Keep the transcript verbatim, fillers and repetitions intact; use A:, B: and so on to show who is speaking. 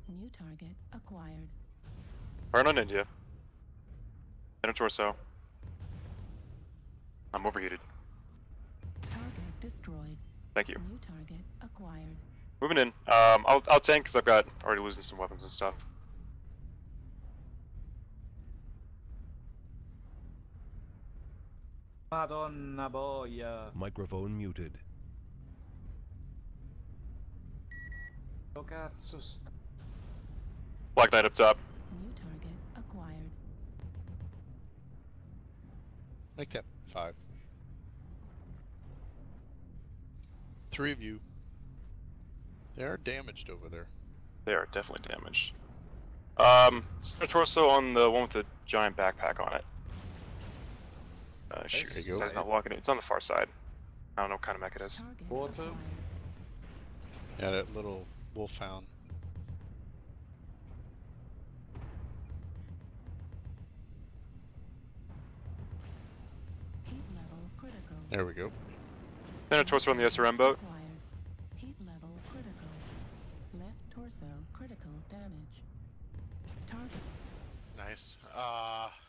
A: New target acquired.
B: Burn on India. Inner torso. I'm overheated.
A: Target destroyed.
B: Thank you.
A: New target acquired.
B: Moving in. Um, I'll I'll tank because I've got already losing some weapons and stuff.
C: Madonna boia.
D: Microphone muted.
C: Oh cazzo sta.
B: Black Knight up top.
A: New target acquired.
E: I kept five. Three of you. They are damaged over there.
B: They are definitely damaged. Um, center torso on the one with the giant backpack on it. Uh, shoot,
E: There you
B: this
E: go.
B: guy's not walking it. It's on the far side. I don't know what kind of mech it is.
A: Target
C: Water.
A: acquired.
E: Yeah, that little wolfhound.
A: Heat level critical.
E: There we go.
B: Center torso on the S R M boat.
A: Acquired. Heat level critical. Left torso critical damage. Target.
F: Nice. Uh,